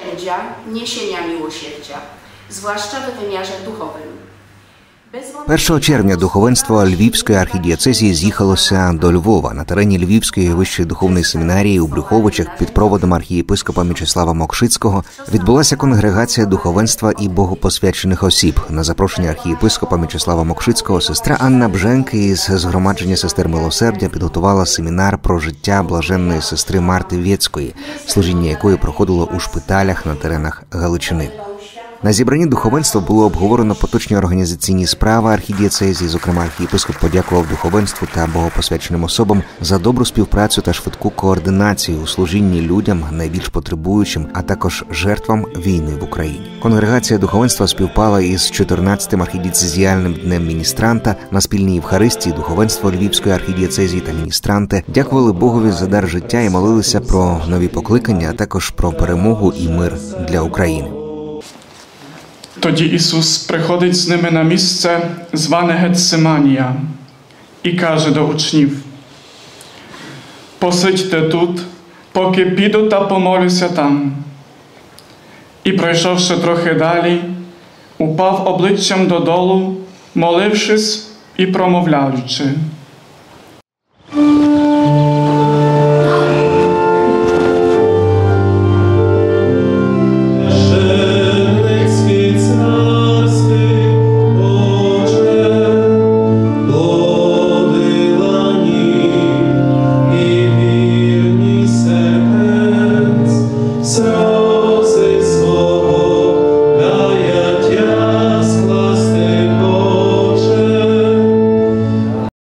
niesienia miłosierdzia, zwłaszcza w wymiarze duchowym. 1 червня духовенство Львівської архідієцезії з'їхалося до Львова на терені Львівської вищої духовної семінарії у Брюховичах під проводом архієпископа Мічеслава Мокшицького відбулася конгрегація духовенства і богопосвячених осіб. На запрошення архієпископа Мічеслава Мокшицького сестра Анна Бженки із Згромадження сестер милосердя підготувала семінар про життя блаженної сестри Марти Вєцької, служіння якої проходило у шпиталях на теренах Галичини. На зібранні духовенства було обговорено поточні організаційні справи архідієцезії. Зокрема, архієпископ подякував духовенству та богопосвяченим особам за добру співпрацю та швидку координацію у служінні людям, найбільш потребуючим, а також жертвам війни в Україні. Конгрегація духовенства співпала із 14-тим архідієцезіальним днем міністранта. На спільній Євхаристії духовенство Львівської архідієцезії та міністранти дякували Богові за дар життя і молилися про нові покликання, а також про перемогу і мир для України. Тоді Ісус приходить з ними на місце, зване Гетсиманія, і каже до учнів: «Посидьте тут, поки піду та помолюся там». І, пройшовши трохи далі, упав обличчям додолу, молившись і промовляючи: